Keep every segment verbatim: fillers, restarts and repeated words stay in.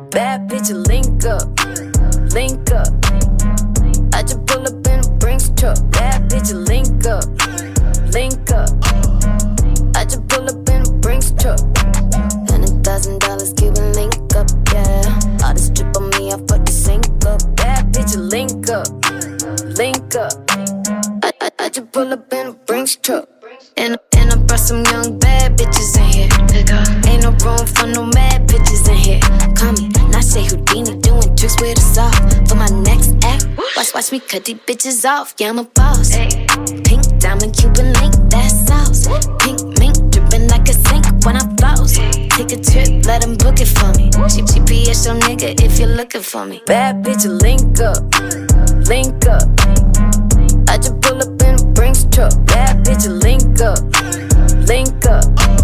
Bad bitch, link up, link up. I just pull up in a Brinks truck. Bad bitch, link up, link up. I just pull up in a Brinks truck. Hundred thousand dollars, keep a link up, yeah. All this drip on me, I fuck the sink up. Bad bitch, link up, link up. I, I, I just pull up in a Brinks truck. And, and I brought some young bad bitches in here. Ain't no room for no mad bitches in here. Call me Tinashe Hedy, doing tricks with us off. For my next act, watch, watch me cut these bitches off. Yeah, I'm a boss. Pink diamond, Cuban link, that sauce. Pink mink, dripping like a sink when I floss. Take a trip, let him book it for me. She G P S your nigga if you're looking for me. Bad bitch, link up, link up. I just pull up in a Brinks truck. Bad bitch, link up, link up.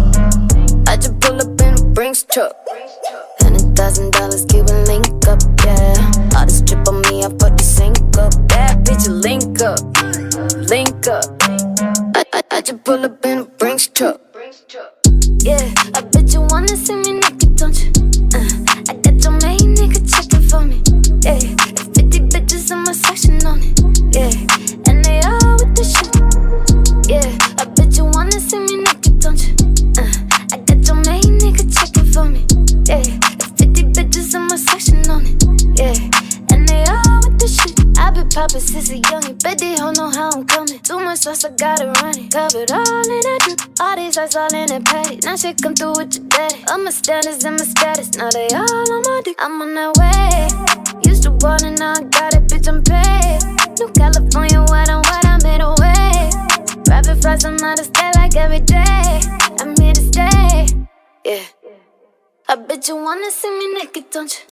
I just pull up in a Brinks truck. Hundred thousand dollars, keep a link up, yeah. All this drip on me, I fuck the sink up. Bad bitch, link up, link up. I, I, I just pull up in a Brinks truck. Yeah, I bet you wanna see me naked, don't you? Uh, I got your main nigga checking for me. Yeah, fifty bitches in my section on it. Yeah, and they all with the shit. Yeah, I bet you wanna see me naked, don't you? Uh, I got your main nigga checking for me. Yeah, fifty bitches in my section on it. Yeah, and they all with the shit. I been poppin' since a youngin', bet they don't know how I'm coming. Too much sauce, I gotta run it. Covered all in that drip, all these eyes all in that patty. Now shit come through with your daddy. All my standards and my status, now they all on my dick. I'm on that way. Used to want it, now I got it, bitch, I'm paid. New California, white on white, I made a way. Private flights, I'm out of state like every day. I'm here to stay, yeah. I bet you wanna see me naked, don't you?